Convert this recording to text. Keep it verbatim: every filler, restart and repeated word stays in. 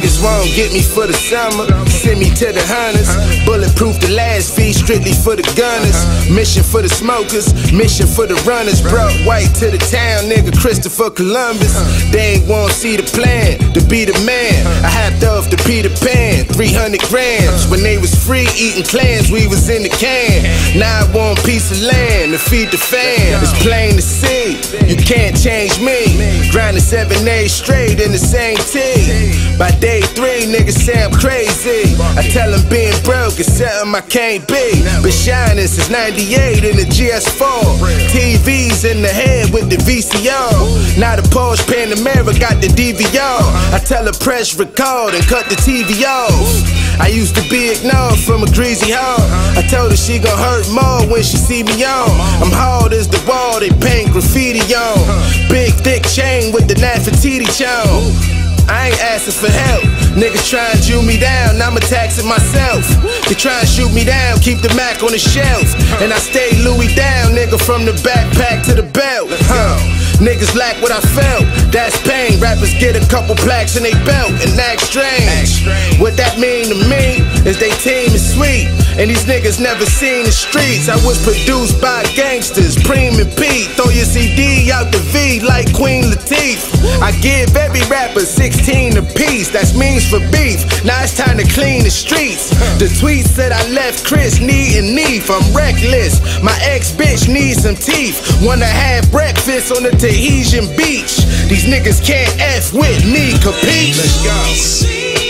niggas won't get me for the summer. Send me to the hunters. Bulletproof the last fee, strictly for the gunners. Mission for the smokers, mission for the runners. Brought white to the town, nigga, Christopher Columbus. They ain't wanna see the plan, to be the man. I hopped off the Peter Pan, three hundred grams. When they was free eating clams, we was in the can. Now I want a piece of land to feed the fam. It's plain to see, you can't change me. Grinding seven days straight in the same tee. By day three, niggas say I'm crazy. I tell them being broke is something I can't be. Been shining since ninety-eight in the G S four. T Vs in the head with the V C R. Now the Porsche Panamera got the D V R. I tell her press record and cut the T V off. I used to be ignored from a greasy heart. I told her she gon' hurt more when she see me on. I'm hard as the wall, they paint graffiti on. Big thick chain with the Nefertiti chon. I ain't asking for help. Niggas try and Jew me down, I'm attacking myself. They try and shoot me down, keep the Mac on the shelf. And I stay Louis down, nigga, from the backpack to the belt. Huh. Niggas lack what I felt, that's pain. Rappers get a couple plaques in they belt and act strange. What that mean to me is they team is sweet, and these niggas never seen the streets. I was produced by gangsters, Preem and Pete. Throw your C D out the V like Queen Latifah. I give every rapper sixteen apiece, that's means for beef. Now it's time to clean the streets. The tweet said I left Chris knee and knee. I'm reckless, my ex-bitch needs some teeth. Wanna have breakfast on the Tahitian beach. These niggas can't F with me, capiche? Let's go.